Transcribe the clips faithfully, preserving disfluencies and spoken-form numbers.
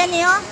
아니에요?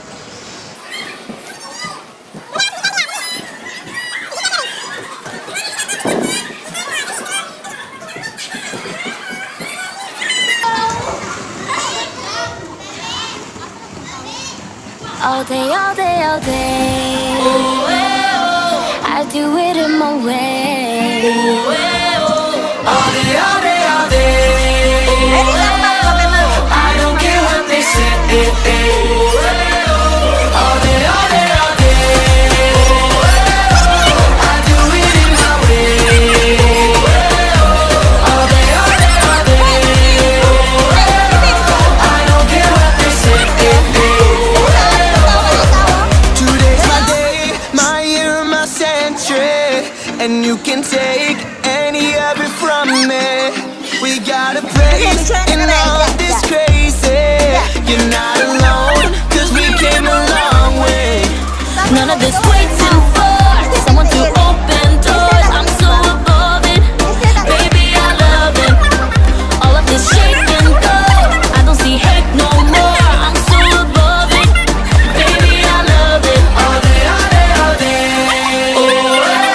All day, all day, all day. Oh, oh. I do it in my way. Oh, oh. All day, all day, all day. Oh, oh. I don't care what they say. Oh, oh. All day, all day, all day. Oh, oh. I do it in my way. Oh, oh. All day, all day, all day. Oh, oh. I don't care what they say. And you can take any of it from me. We got a place in all of this crazy. You're not alone, cause we came a long way. None of this waiting for someone to open doors. I'm so above it, baby, I love it. All of this shake and go, I don't see hate no more. I'm so above it, baby, I love it. All day, all day, all day. Oh,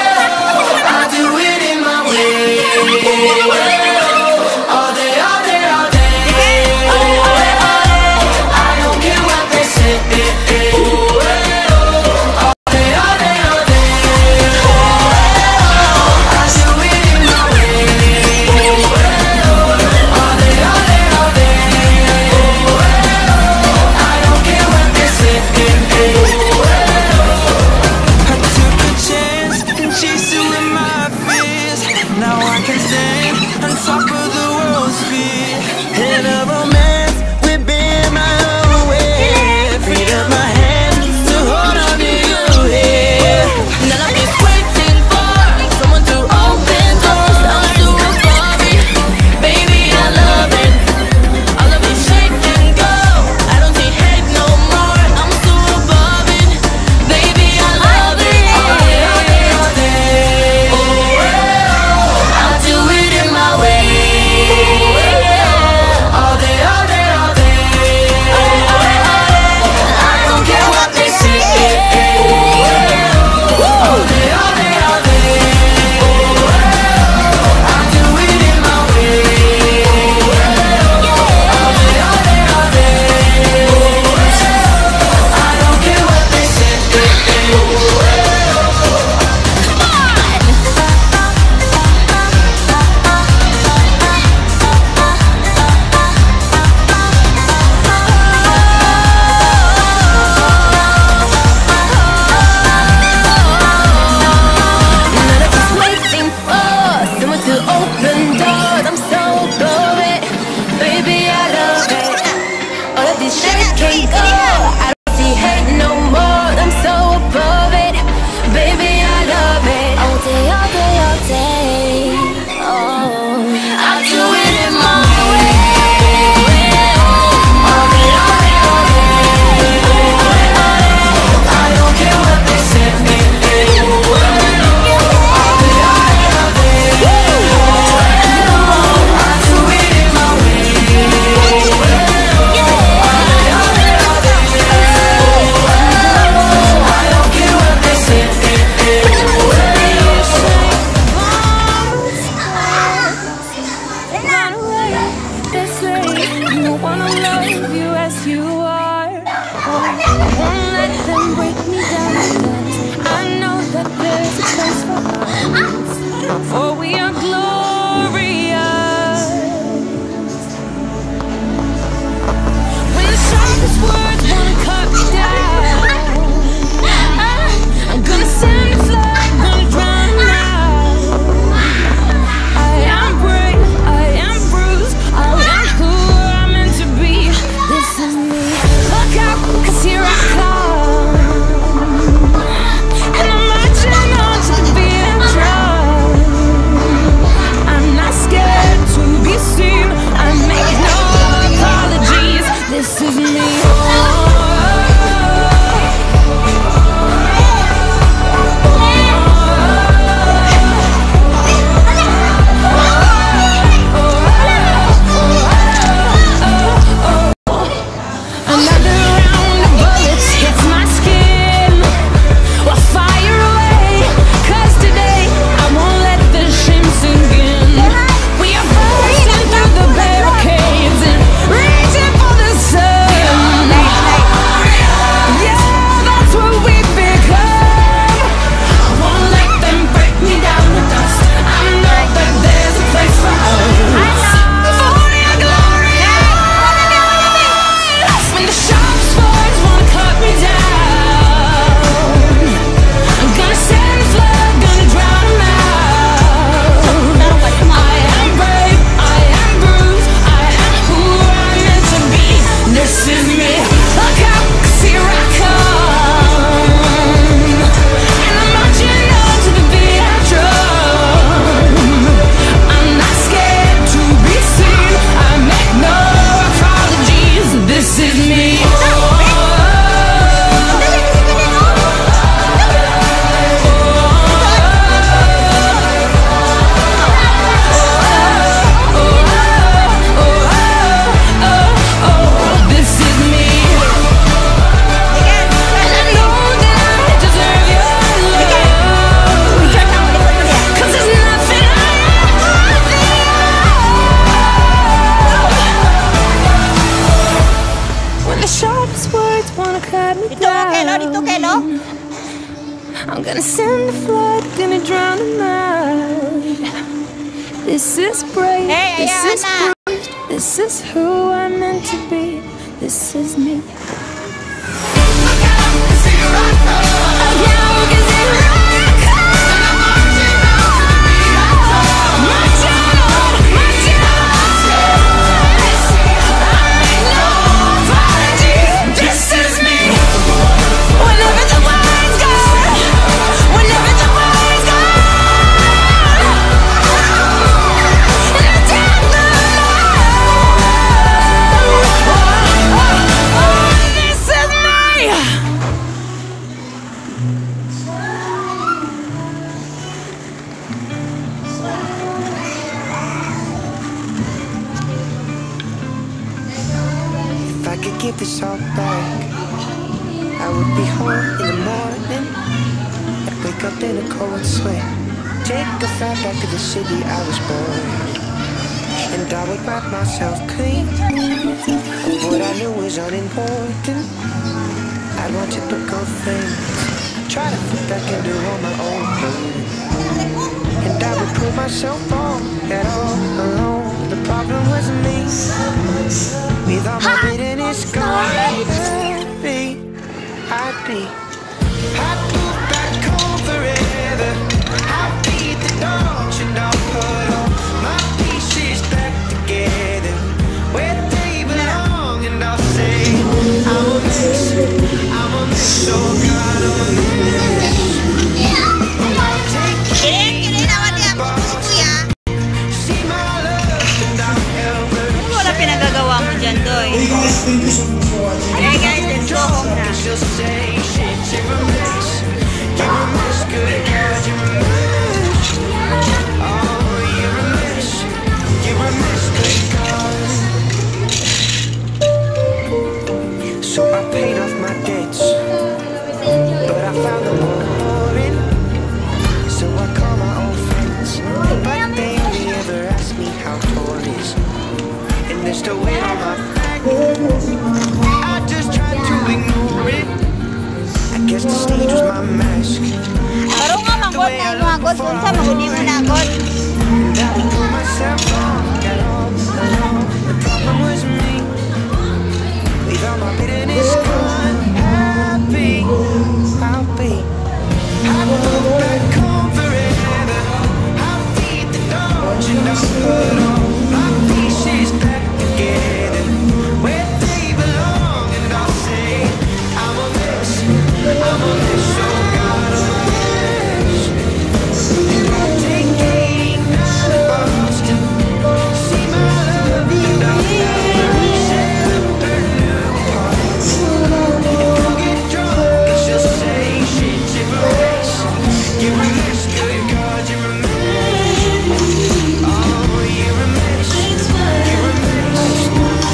all day, all day, all day. Oh, oh, oh. I don't care what they say. Oh, oh. All day, all day, all day. Oh, oh. I do it in my way. Oh, oh. All day, all day, all day. Oh, oh. I don't care what they say. Oh, I took a chance and chased it with my fears. Now I can stand on top of the world's fear. In a romance, we've been my own way. Freed up my hand to hold on to you here. none of this waiting for someone to open doors. I'm so above it, baby, I love it. All of it shake and go, I don't see hate no more. I'm so above it, baby, I love it. All day, all day, all day. Oh, oh. I do it in my way. This is brave. Hey, this ayan is na. bruised. This is who I'm meant to be. This is me. If I could give this all back, I would be home in the morning. I'd wake up in a cold sweat, take a flight back to the city I was born, and I would wipe myself clean of what I knew was unimportant. I'd want typical things, try to fit back into all my own clothes, and I would prove myself wrong at all alone. The problem was me. With all my bitterness gone, I'd be, I'd be, I'd move back home forever. I'd beat the dogs and I'll put all my pieces back together where they belong, and I'll say I'm a mess, I'm a mess, so God, I'm a mess. I'll take it, see my love and I'll help her. Wala pinagagawa mo dyan, Doy. Hey guys, let's go home na. She'll say shit, you're a mess, you're a mess, good God, you're a mess. Oh, you're a mess, you're a mess, good God. So I paid off my debts, but I found them all boring. So I call my old friends, but they only ever ask me how tall is, and they're still waiting on my back. I just tried to ignore it. I guess the stage was my mask. Parang nga manggot na yung manggot. Kung sa mahuli mo na agad. And I would prove myself wrong at all alone. The problem was me. With all my bitterness gone, happy I'll be. I'll move back home forever. I'll beat the dogs and I'll put all my pieces back together where they belong, and I'll say I'm a mess, I'm a mess, so God, I'm a mess. And I'll take eighty-nine to Boston, see my love, and I'll never set up her new party. And we'll get drunk and she'll say shit, you're a mess, you're a mess, good God, you're a mess. Oh, you're a mess, you're a mess.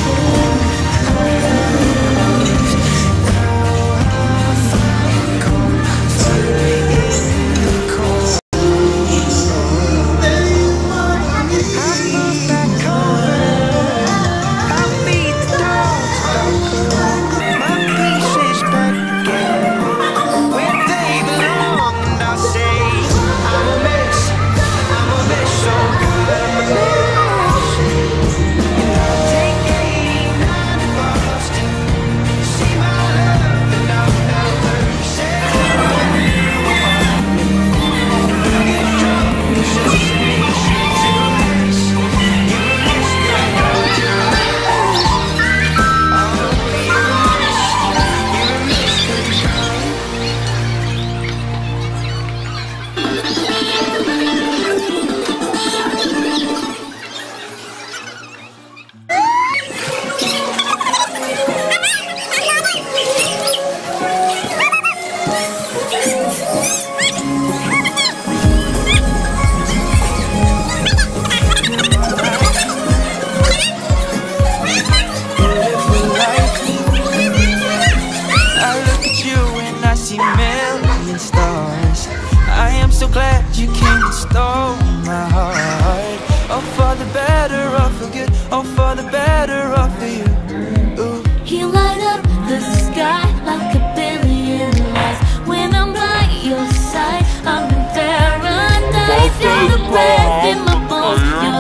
Oh, for the better of you. Ooh. You light up the sky like a billion lights. When I'm by your side, I'm in paradise. You're the breath in my bones. You're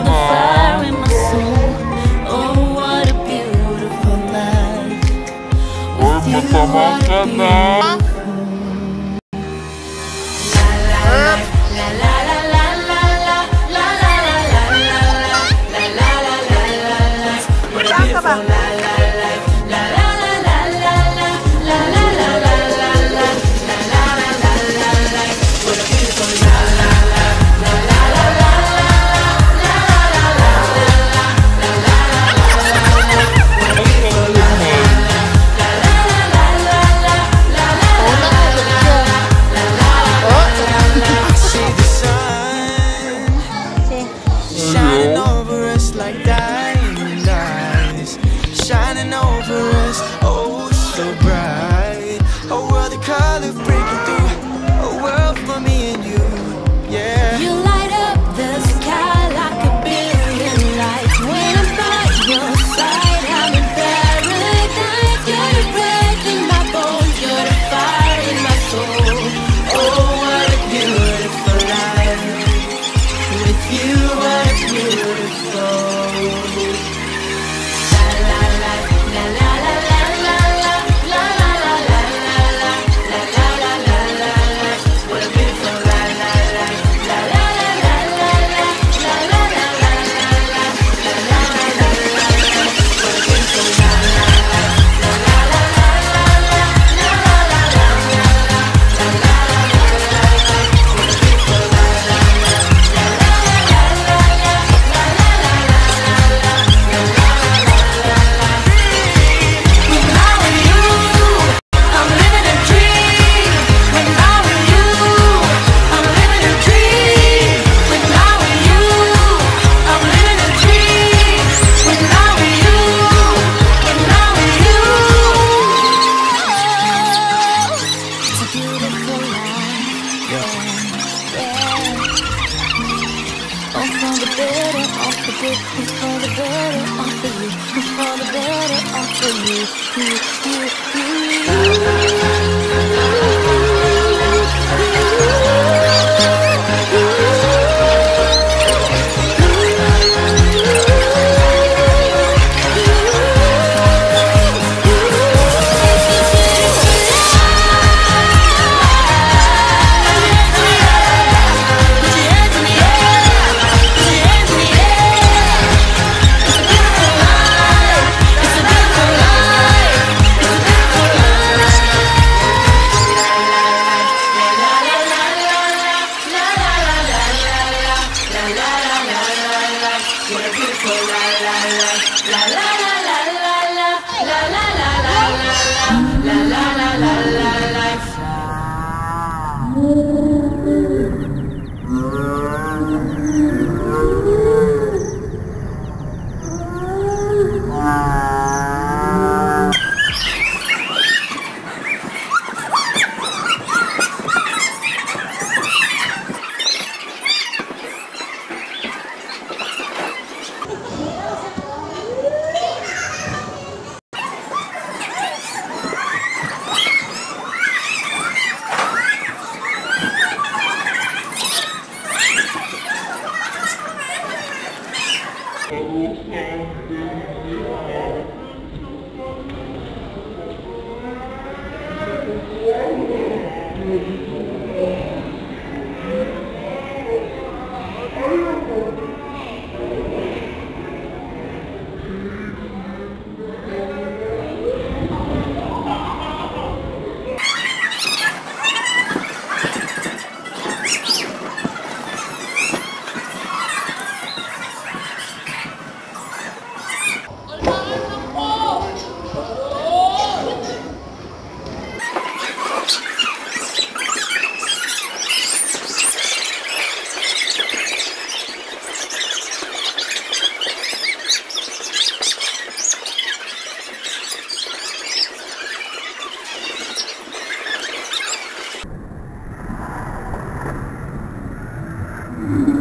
You